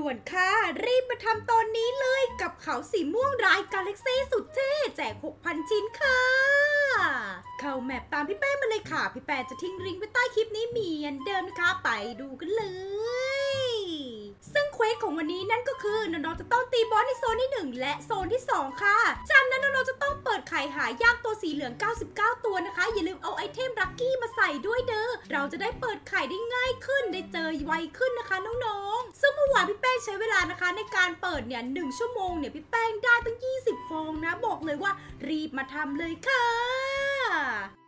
ด่วนค่ะรีบมาทำตอนนี้เลยกับเขาสีม่วงรายกาแล็กซี่สุดเท่แจก 6,000 ชิ้นค่ะเข้าแมปตามพี่แป้งมาเลยค่ะพี่แป้งจะทิ้งลิงก์ไว้ใต้คลิปนี้เหมือนเดิมนะคะไปดูกันเลยซึ่งเควสของวันนี้นั่นก็คือน้องๆจะต้องตีบอสในโซนที่1และโซนที่2ค่ะจากนั้นน้องๆจะต้องเปิดไข่หายากตัวสีเหลือง99ตัวนะคะอย่าลืมเอาไอเทมลัคกี้มาใส่ด้วยเด้อเราจะได้เปิดไข่ได้ง่ายขึ้นได้เจอไวขึ้นนะคะน้องๆซึ่งเมื่อวานพี่แป้งใช้เวลานะคะในการเปิดเนี่ย1 ชั่วโมงเนี่ยพี่แป้งได้ตั้ง20 ฟองนะบอกเลยว่ารีบมาทำเลยค่ะ